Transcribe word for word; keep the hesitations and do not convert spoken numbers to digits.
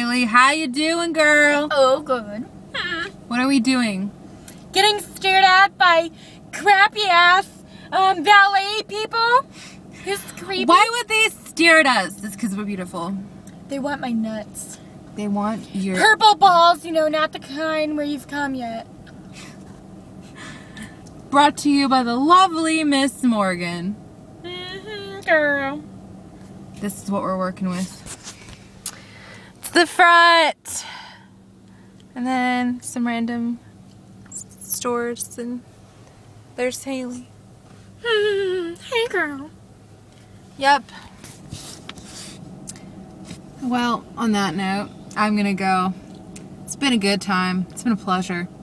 Haley. How you doing, girl? Oh, good. What are we doing? Getting stared at by crappy ass um, valet people. It's creepy. Why would they stare at us? It's because we're beautiful. They want my nuts. They want your... Purple balls, you know, not the kind where you've come yet. Brought to you by the lovely Miss Morgan. Mm-hmm, girl. This is what we're working with. It's the front. And then some random stores, and there's Haley. Hey, girl. Yep. Well, on that note, I'm gonna go. It's been a good time. It's been a pleasure.